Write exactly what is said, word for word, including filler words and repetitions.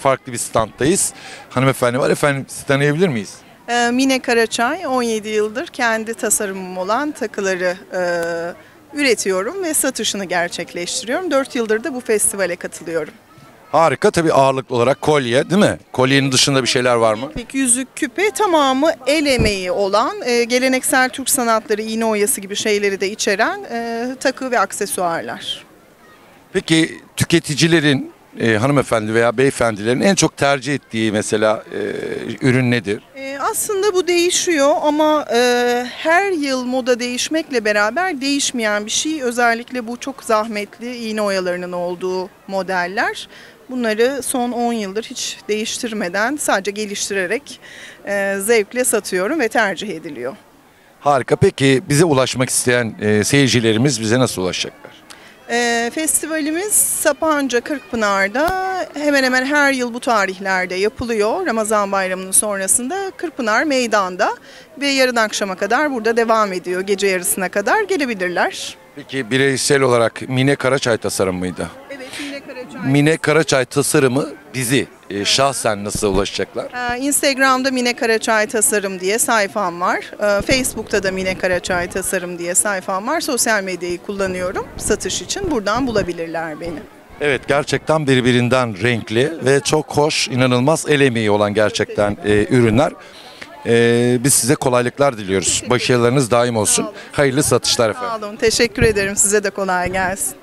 farklı bir standdayız. Hanımefendi var. Efendim sizi tanıyabilir miyiz? Ee, Mine Karaçay, on yedi yıldır kendi tasarımım olan takıları e, üretiyorum ve satışını gerçekleştiriyorum. dört yıldır da bu festivale katılıyorum. Harika. Tabii ağırlıklı olarak kolye değil mi? Kolyenin dışında bir şeyler var mı? Peki yüzük, küpe tamamı el emeği olan, e, geleneksel Türk sanatları, iğne oyası gibi şeyleri de içeren e, takı ve aksesuarlar. Peki tüketicilerin, e, hanımefendi veya beyefendilerin en çok tercih ettiği mesela e, ürün nedir? E, aslında bu değişiyor ama e, her yıl moda değişmekle beraber değişmeyen bir şey. Özellikle bu çok zahmetli iğne oyalarının olduğu modeller. Bunları son on yıldır hiç değiştirmeden sadece geliştirerek e, zevkle satıyorum ve tercih ediliyor. Harika. Peki bize ulaşmak isteyen e, seyircilerimiz bize nasıl ulaşacaklar? E, festivalimiz Sapanca Kırkpınar'da hemen hemen her yıl bu tarihlerde yapılıyor. Ramazan bayramının sonrasında Kırkpınar Meydan'da ve yarın akşama kadar burada devam ediyor. Gece yarısına kadar gelebilirler. Peki bireysel olarak Mine Karaçay tasarım mıydı? Evet, Mine Karaçay. Mine Karaçay tasarımı bizi e, şahsen nasıl ulaşacaklar? Ee, Instagram'da Mine Karaçay Tasarım diye sayfam var. Ee, Facebook'ta da Mine Karaçay Tasarım diye sayfam var. Sosyal medyayı kullanıyorum satış için. Buradan bulabilirler beni. Evet, gerçekten birbirinden renkli ve çok hoş, inanılmaz el emeği olan gerçekten e, ürünler. E, biz size kolaylıklar diliyoruz. Başarılarınız daim olsun. Hayırlı satışlar efendim. Sağ olun. Teşekkür ederim. Size de kolay gelsin.